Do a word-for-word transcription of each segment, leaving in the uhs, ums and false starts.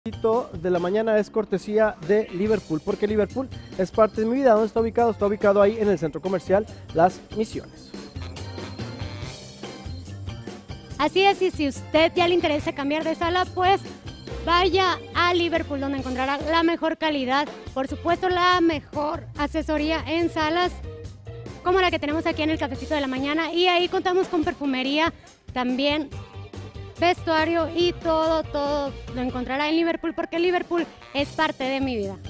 De la mañana es cortesía de Liverpool, porque Liverpool es parte de mi vida. ¿Dónde está ubicado? Está ubicado ahí en el centro comercial Las Misiones. Así es, y si usted ya le interesa cambiar de sala, pues vaya a Liverpool, donde encontrará la mejor calidad, por supuesto la mejor asesoría en salas, como la que tenemos aquí en el Cafecito de la Mañana, y ahí contamos con perfumería, también vestuario y todo, todo lo encontrará en Liverpool, porque Liverpool es parte de mi vida.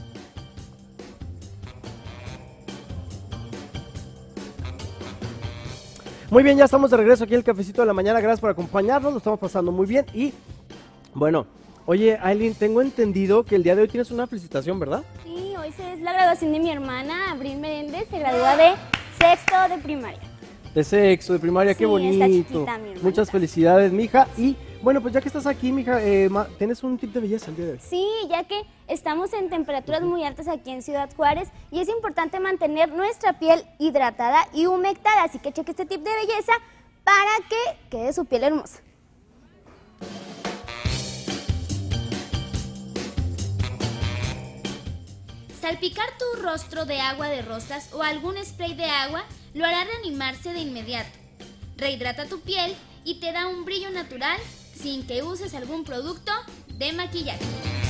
Muy bien, ya estamos de regreso aquí en el Cafecito de la Mañana. Gracias por acompañarnos, lo estamos pasando muy bien. Y bueno, oye, Aileen, tengo entendido que el día de hoy tienes una felicitación, ¿verdad? Sí, hoy es la graduación de mi hermana, Abril Meréndez, se gradúa de sexto de primaria. De sexto, de primaria, Sí, qué bonito. está chiquita, mi hermanita. Muchas felicidades, mija. Y bueno, pues ya que estás aquí, mija, eh, ma- tienes un tip de belleza el día de hoy. Sí, ya que estamos en temperaturas muy altas aquí en Ciudad Juárez y es importante mantener nuestra piel hidratada y humectada, así que cheque este tip de belleza para que quede su piel hermosa. Salpicar tu rostro de agua de rosas o algún spray de agua lo hará reanimarse de inmediato. Rehidrata tu piel y te da un brillo natural sin que uses algún producto de maquillaje.